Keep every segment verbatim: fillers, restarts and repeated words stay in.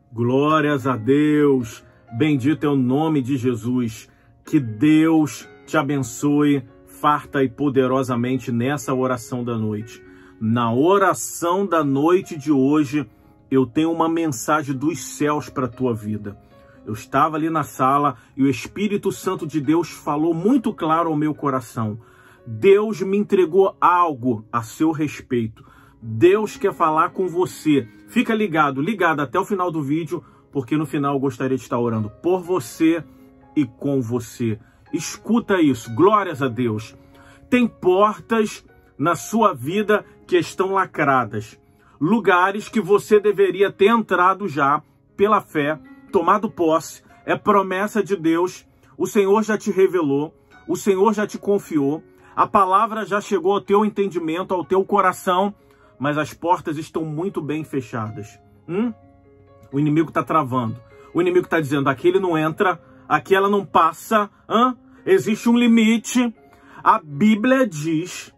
Glórias a Deus, bendito é o nome de Jesus. Que Deus te abençoe farta e poderosamente nessa oração da noite. Na oração da noite de hoje, eu tenho uma mensagem dos céus para a tua vida. Eu estava ali na sala e o Espírito Santo de Deus falou muito claro ao meu coração. Deus me entregou algo a seu respeito. Deus quer falar com você. Fica ligado, ligado até o final do vídeo, porque no final eu gostaria de estar orando por você e com você. Escuta isso, glórias a Deus. Tem portas na sua vida que estão lacradas. Lugares que você deveria ter entrado já pela fé, tomado posse. É promessa de Deus. O Senhor já te revelou. O Senhor já te confiou. A palavra já chegou ao teu entendimento, ao teu coração. Mas as portas estão muito bem fechadas. Hum? O inimigo está travando. O inimigo está dizendo, aqui ele não entra, aqui ela não passa. Hã? Existe um limite. A Bíblia diz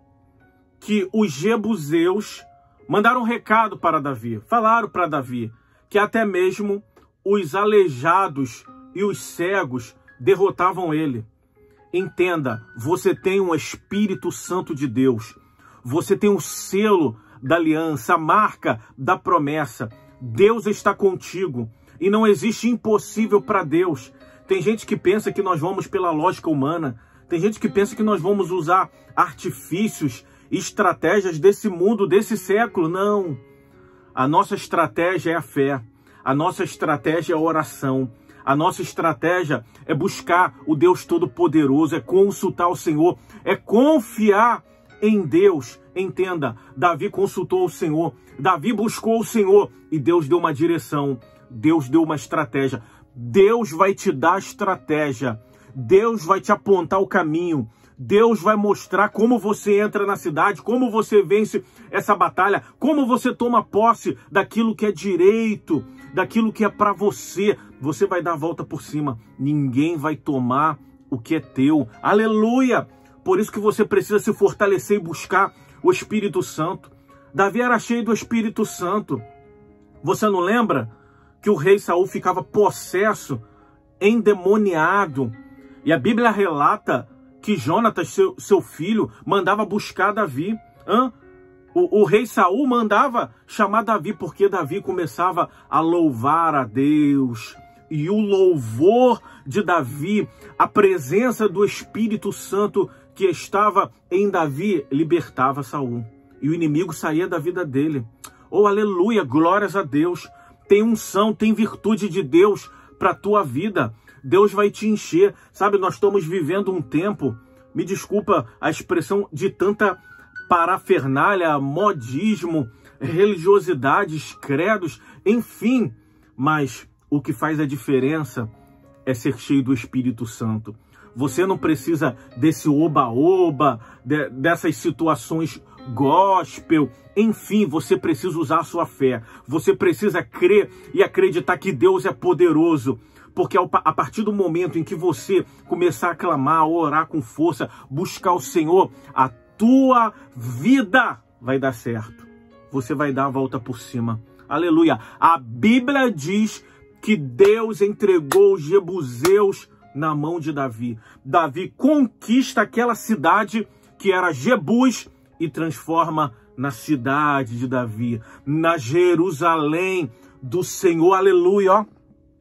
que os jebuseus mandaram um recado para Davi. Falaram para Davi que até mesmo os aleijados e os cegos derrotavam ele. Entenda, você tem um Espírito Santo de Deus. Você tem um selo da aliança, a marca da promessa. Deus está contigo e não existe impossível para Deus. Tem gente que pensa que nós vamos pela lógica humana. Tem gente que pensa que nós vamos usar artifícios e estratégias desse mundo, desse século. Não. A nossa estratégia é a fé. A nossa estratégia é a oração. A nossa estratégia é buscar o Deus Todo-Poderoso, é consultar o Senhor, é confiar em Deus. Entenda, Davi consultou o Senhor, Davi buscou o Senhor e Deus deu uma direção, Deus deu uma estratégia. Deus vai te dar estratégia, Deus vai te apontar o caminho, Deus vai mostrar como você entra na cidade, como você vence essa batalha, como você toma posse daquilo que é direito, daquilo que é para você. Você vai dar a volta por cima, ninguém vai tomar o que é teu. Aleluia! Por isso que você precisa se fortalecer e buscar o Espírito Santo. Davi era cheio do Espírito Santo. Você não lembra que o rei Saul ficava possesso, endemoniado? E a Bíblia relata que Jonatas, seu, seu filho, mandava buscar Davi. Hã? O, o rei Saul mandava chamar Davi, porque Davi começava a louvar a Deus. E o louvor de Davi, a presença do Espírito Santo que estava em Davi, libertava Saul. E o inimigo saía da vida dele. Oh, aleluia, glórias a Deus. Tem unção, tem virtude de Deus para a tua vida. Deus vai te encher. Sabe, nós estamos vivendo um tempo, me desculpa a expressão, de tanta parafernália, modismo, religiosidades, credos, enfim. Mas o que faz a diferença é ser cheio do Espírito Santo. Você não precisa desse oba-oba, de, dessas situações gospel. Enfim, você precisa usar a sua fé. Você precisa crer e acreditar que Deus é poderoso. Porque a partir do momento em que você começar a clamar, a orar com força, buscar o Senhor, a tua vida vai dar certo. Você vai dar a volta por cima. Aleluia. A Bíblia diz que Deus entregou os jebuseus na mão de Davi. Davi conquista aquela cidade que era Jebus e transforma na cidade de Davi, na Jerusalém do Senhor. Aleluia, ó.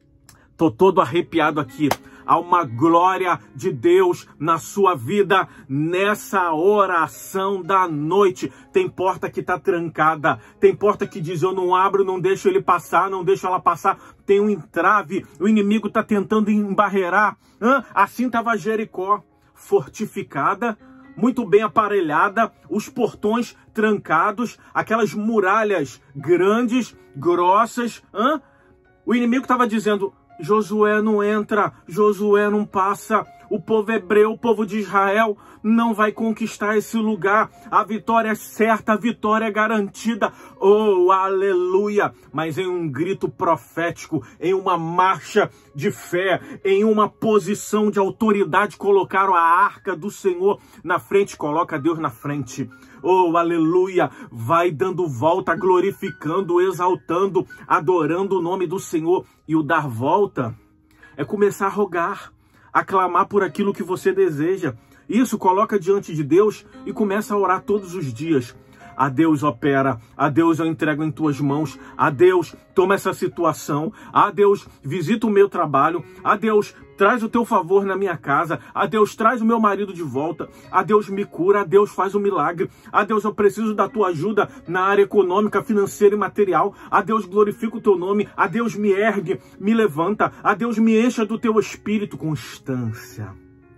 Tô todo arrepiado aqui. Há uma glória de Deus na sua vida nessa oração da noite. Tem porta que está trancada. Tem porta que diz, eu não abro, não deixo ele passar, não deixo ela passar. Tem um entrave, o inimigo está tentando embarrear. Hã? Assim estava Jericó, fortificada, muito bem aparelhada, os portões trancados, aquelas muralhas grandes, grossas. Hã? O inimigo estava dizendo, Josué não entra, Josué não passa, o povo hebreu, o povo de Israel não vai conquistar esse lugar. A vitória é certa, a vitória é garantida. Oh, aleluia! Mas em um grito profético, em uma marcha de fé, em uma posição de autoridade, colocaram a arca do Senhor na frente. Coloca Deus na frente. Oh, aleluia! Vai dando volta, glorificando, exaltando, adorando o nome do Senhor. E o dar volta é começar a rogar, a clamar por aquilo que você deseja. Isso, coloca diante de Deus e começa a orar todos os dias. A Deus opera, a Deus eu entrego em tuas mãos, a Deus toma essa situação, a Deus visita o meu trabalho, a Deus traz o teu favor na minha casa, a Deus traz o meu marido de volta, a Deus me cura, a Deus faz um milagre, a Deus eu preciso da tua ajuda na área econômica, financeira e material, a Deus glorifica o teu nome, a Deus me ergue, me levanta, a Deus me encha do teu espírito. Constância,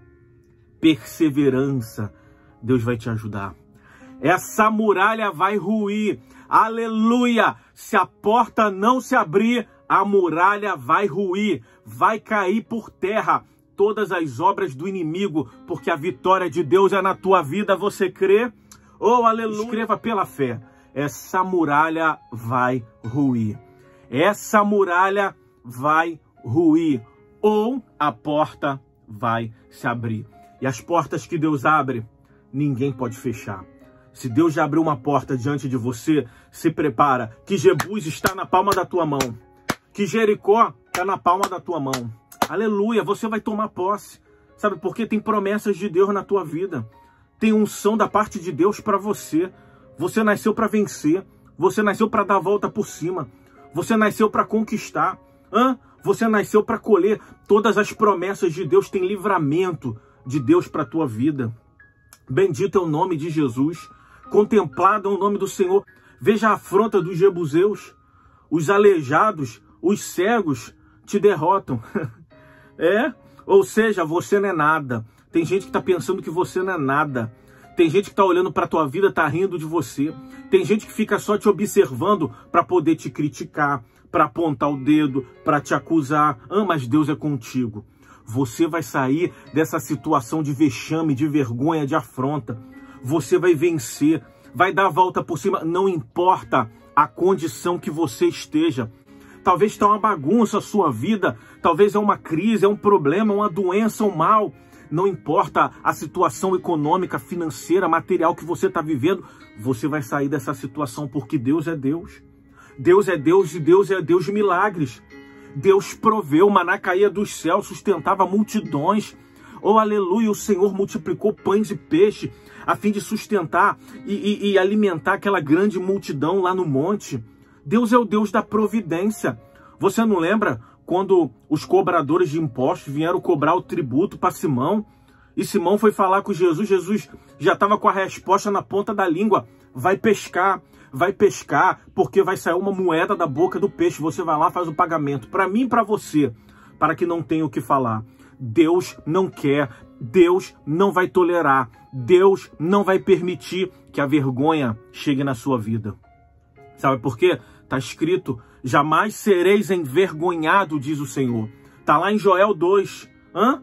perseverança, Deus vai te ajudar. Essa muralha vai ruir, aleluia! Se a porta não se abrir, a muralha vai ruir, vai cair por terra todas as obras do inimigo, porque a vitória de Deus é na tua vida, você crê? Oh, aleluia! Escreva pela fé, essa muralha vai ruir, essa muralha vai ruir, ou a porta vai se abrir. E as portas que Deus abre, ninguém pode fechar. Se Deus já abriu uma porta diante de você, se prepara, que Jebus está na palma da tua mão, que Jericó está na palma da tua mão. Aleluia, você vai tomar posse. Sabe por quê? Tem promessas de Deus na tua vida. Tem unção da parte de Deus para você. Você nasceu para vencer. Você nasceu para dar a volta por cima. Você nasceu para conquistar. Hã? Você nasceu para colher. Todas as promessas de Deus têm livramento de Deus para a tua vida. Bendito é o nome de Jesus. Contemplado é o nome do Senhor. Veja a afronta dos jebuseus. Os aleijados, os cegos te derrotam. É? Ou seja, você não é nada. Tem gente que está pensando que você não é nada. Tem gente que está olhando para a tua vida, está rindo de você. Tem gente que fica só te observando para poder te criticar, para apontar o dedo, para te acusar. Ah, mas Deus é contigo. Você vai sair dessa situação de vexame, de vergonha, de afronta. Você vai vencer, vai dar a volta por cima. Não importa a condição que você esteja. Talvez está uma bagunça a sua vida. Talvez é uma crise, é um problema, uma doença, um mal. Não importa a situação econômica, financeira, material que você está vivendo. Você vai sair dessa situação porque Deus é Deus. Deus é Deus e Deus é Deus de milagres. Deus proveu, o maná caía dos céus, sustentava multidões. Oh, aleluia, o Senhor multiplicou pães e peixe a fim de sustentar e, e, e alimentar aquela grande multidão lá no monte. Deus é o Deus da providência. Você não lembra quando os cobradores de impostos vieram cobrar o tributo para Simão? E Simão foi falar com Jesus, Jesus já estava com a resposta na ponta da língua. Vai pescar, vai pescar, porque vai sair uma moeda da boca do peixe. Você vai lá, faz o pagamento, para mim e para você, para que não tenha o que falar. Deus não quer, Deus não vai tolerar, Deus não vai permitir que a vergonha chegue na sua vida. Sabe por quê? Está escrito, jamais sereis envergonhado, diz o Senhor. Está lá em Joel dois. Hã?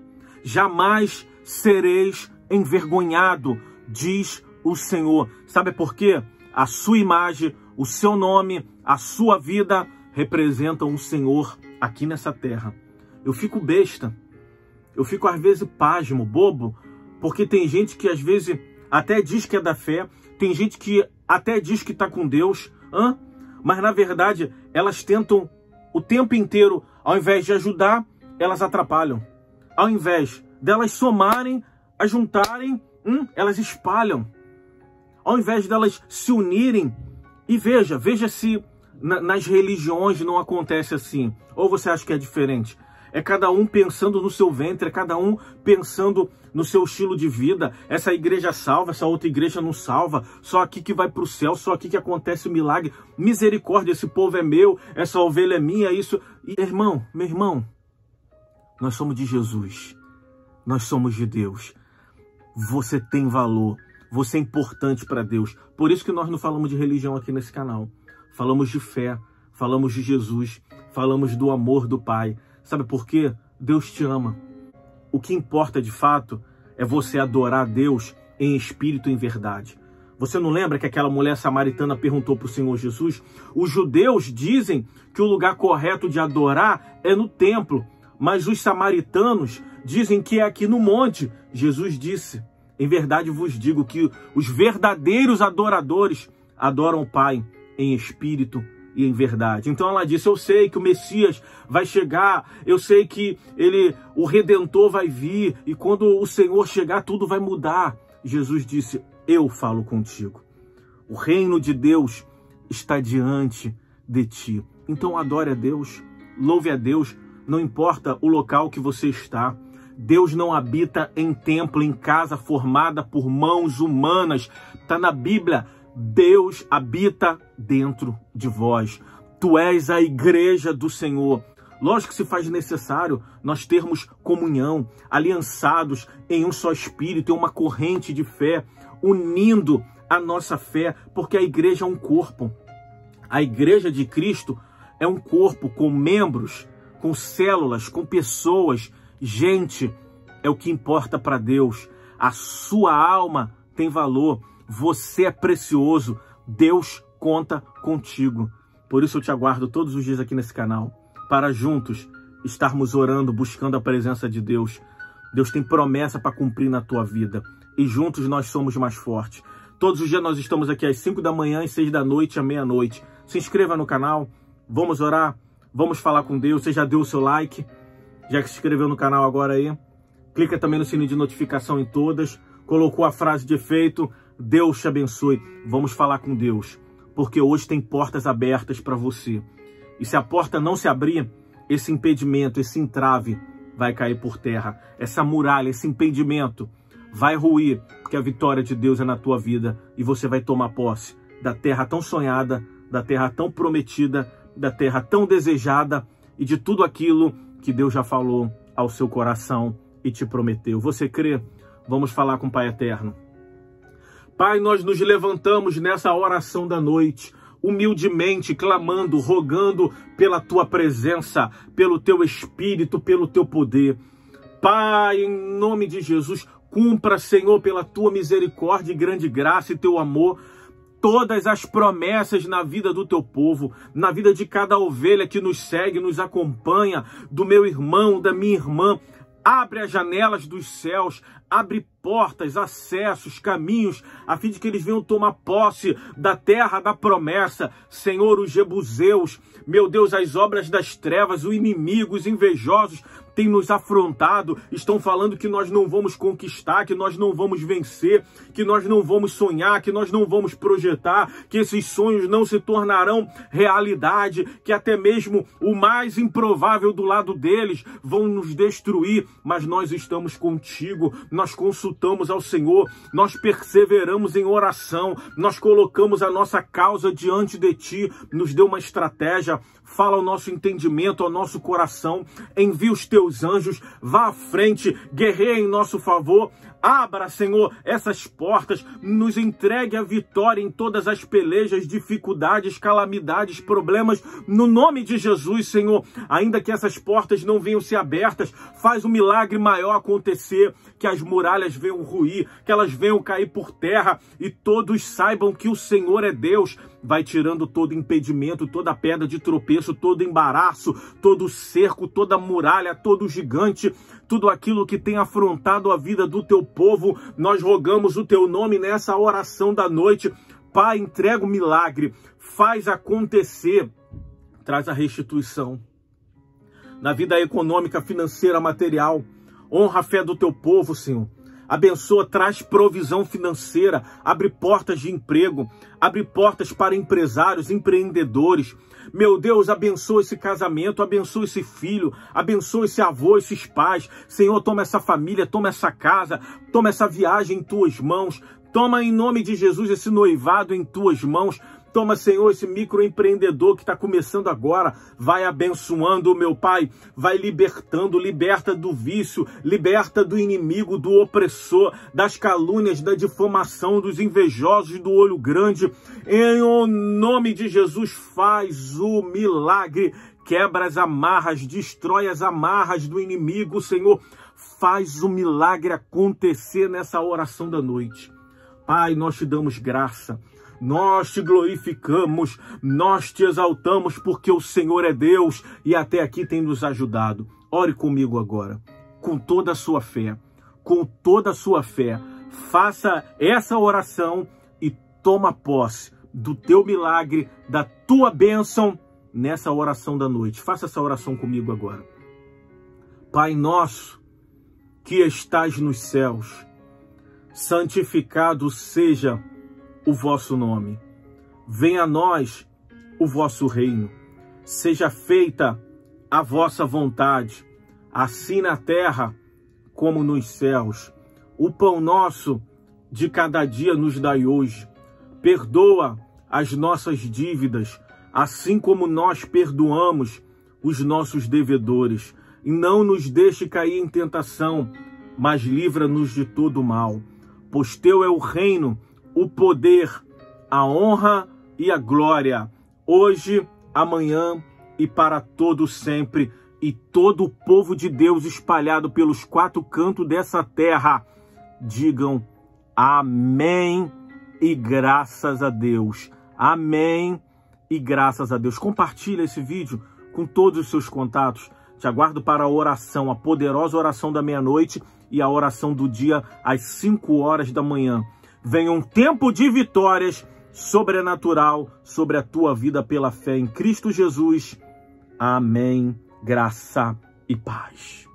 Jamais sereis envergonhado, diz o Senhor. Sabe por quê? A sua imagem, o seu nome, a sua vida representam o Senhor aqui nessa terra. Eu fico besta. Eu fico às vezes pasmo, bobo, porque tem gente que às vezes até diz que é da fé, tem gente que até diz que está com Deus, hã? Mas na verdade elas tentam o tempo inteiro, ao invés de ajudar, elas atrapalham. Ao invés delas somarem, ajuntarem, hum, elas espalham. Ao invés delas se unirem, e veja, veja se na, nas religiões não acontece assim, ou você acha que é diferente? É cada um pensando no seu ventre, é cada um pensando no seu estilo de vida. Essa igreja salva, essa outra igreja não salva. Só aqui que vai para o céu, só aqui que acontece o milagre. Misericórdia, esse povo é meu, essa ovelha é minha, isso... E, irmão, meu irmão, nós somos de Jesus. Nós somos de Deus. Você tem valor. Você é importante para Deus. Por isso que nós não falamos de religião aqui nesse canal. Falamos de fé, falamos de Jesus, falamos do amor do Pai. Sabe por quê? Deus te ama. O que importa de fato é você adorar a Deus em espírito e em verdade. Você não lembra que aquela mulher samaritana perguntou para o Senhor Jesus? Os judeus dizem que o lugar correto de adorar é no templo, mas os samaritanos dizem que é aqui no monte. Jesus disse: em verdade vos digo que os verdadeiros adoradores adoram o Pai em espírito e em verdade. Então ela disse: eu sei que o Messias vai chegar, eu sei que ele, o Redentor vai vir, e quando o Senhor chegar tudo vai mudar. Jesus disse: eu falo contigo. O reino de Deus está diante de ti. Então adore a Deus, louve a Deus, não importa o local que você está. Deus não habita em templo, em casa formada por mãos humanas. Está na Bíblia. Deus habita dentro de vós. Tu és a igreja do Senhor. Lógico que se faz necessário nós termos comunhão, aliançados em um só espírito, em uma corrente de fé, unindo a nossa fé, porque a igreja é um corpo. A igreja de Cristo é um corpo com membros, com células, com pessoas. Gente, é o que importa para Deus. A sua alma tem valor. Você é precioso. Deus conta contigo. Por isso eu te aguardo todos os dias aqui nesse canal, para juntos estarmos orando, buscando a presença de Deus. Deus tem promessa para cumprir na tua vida. E juntos nós somos mais fortes. Todos os dias nós estamos aqui às cinco da manhã, às seis da noite, à meia-noite. Se inscreva no canal. Vamos orar. Vamos falar com Deus. Você já deu o seu like? Já que se inscreveu no canal agora aí? Clica também no sininho de notificação em todas. Colocou a frase de efeito. Deus te abençoe. Vamos falar com Deus. Porque hoje tem portas abertas para você. E se a porta não se abrir, esse impedimento, esse entrave vai cair por terra. Essa muralha, esse impedimento vai ruir, porque a vitória de Deus é na tua vida e você vai tomar posse da terra tão sonhada, da terra tão prometida, da terra tão desejada e de tudo aquilo que Deus já falou ao seu coração e te prometeu. Você crê? Vamos falar com o Pai Eterno. Pai, nós nos levantamos nessa oração da noite, humildemente, clamando, rogando pela tua presença, pelo teu espírito, pelo teu poder. Pai, em nome de Jesus, cumpra, Senhor, pela tua misericórdia e grande graça e teu amor, todas as promessas na vida do teu povo, na vida de cada ovelha que nos segue, nos acompanha, do meu irmão, da minha irmã. Abre as janelas dos céus, abre portas, acessos, caminhos, a fim de que eles venham tomar posse da terra da promessa. Senhor, os jebuseus, meu Deus, as obras das trevas, o inimigo, os invejosos têm nos afrontado, estão falando que nós não vamos conquistar, que nós não vamos vencer, que nós não vamos sonhar, que nós não vamos projetar, que esses sonhos não se tornarão realidade, que até mesmo o mais improvável do lado deles vão nos destruir, mas nós estamos contigo, nós consultamos ao Senhor, nós perseveramos em oração, nós colocamos a nossa causa diante de ti, nos dê uma estratégia, fala ao nosso entendimento, ao nosso coração, envia os teus anjos, vá à frente, guerreia em nosso favor, abra, Senhor, essas portas, nos entregue a vitória em todas as pelejas, dificuldades, calamidades, problemas, no nome de Jesus, Senhor. Ainda que essas portas não venham ser abertas, faz um milagre maior acontecer, que as muralhas venham ruir, que elas venham cair por terra e todos saibam que o Senhor é Deus. Vai tirando todo impedimento, toda pedra de tropeço, todo embaraço, todo cerco, toda muralha, todo gigante, tudo aquilo que tem afrontado a vida do teu povo. Nós rogamos o teu nome nessa oração da noite. Pai, entrega o milagre, faz acontecer, traz a restituição na vida econômica, financeira, material. Honra a fé do teu povo, Senhor. Abençoa, traz provisão financeira, abre portas de emprego, abre portas para empresários, empreendedores. Meu Deus, abençoa esse casamento, abençoa esse filho, abençoa esse avô, esses pais. Senhor, toma essa família, toma essa casa, toma essa viagem em tuas mãos. Toma em nome de Jesus esse noivado em tuas mãos. Toma, Senhor, esse microempreendedor que está começando agora, vai abençoando, meu Pai, vai libertando, liberta do vício, liberta do inimigo, do opressor, das calúnias, da difamação, dos invejosos, do olho grande. Em nome de Jesus, faz o milagre. quebra as amarras, destrói as amarras do inimigo, Senhor. Faz o milagre acontecer nessa oração da noite. Pai, nós te damos graça, nós te glorificamos, nós te exaltamos, porque o Senhor é Deus e até aqui tem nos ajudado. Ore comigo agora, com toda a sua fé, com toda a sua fé. Faça essa oração e toma posse do teu milagre, da tua bênção nessa oração da noite. Faça essa oração comigo agora. Pai nosso, que estás nos céus, santificado seja o vosso nome. Venha a nós o vosso reino. Seja feita a vossa vontade, assim na terra como nos céus. O pão nosso de cada dia nos dai hoje. Perdoa as nossas dívidas, assim como nós perdoamos os nossos devedores. E não nos deixe cair em tentação, mas livra-nos de todo mal. Pois teu é o reino, o poder, a honra e a glória, hoje, amanhã e para todo sempre. E todo o povo de Deus espalhado pelos quatro cantos dessa terra, digam amém e graças a Deus. Amém e graças a Deus. Compartilha esse vídeo com todos os seus contatos. Te aguardo para a oração, a poderosa oração da meia-noite e a oração do dia às cinco horas da manhã. Venha um tempo de vitórias sobrenatural sobre a tua vida pela fé em Cristo Jesus. Amém, graça e paz.